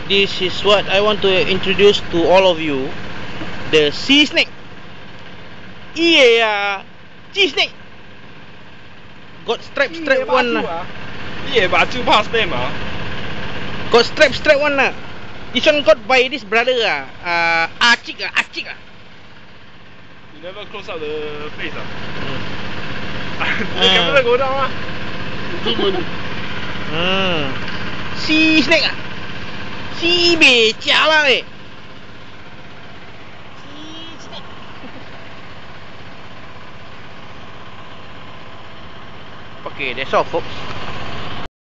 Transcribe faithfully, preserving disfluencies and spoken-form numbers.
this is what I want to introduce to all of you. The sea snake. Yeah, sea snake. Got stripe stripe one lah. Yeah, baju pas them ah. Got stripe stripe one lah. This one got by this brother ah. Uh, Acik ah, Acik ah. You never close up the face ah. Hmm. The camera go down ah. Hmm. Sea snake ah. Sibeh jialat eh. Sea snake. Okay, that's all folks.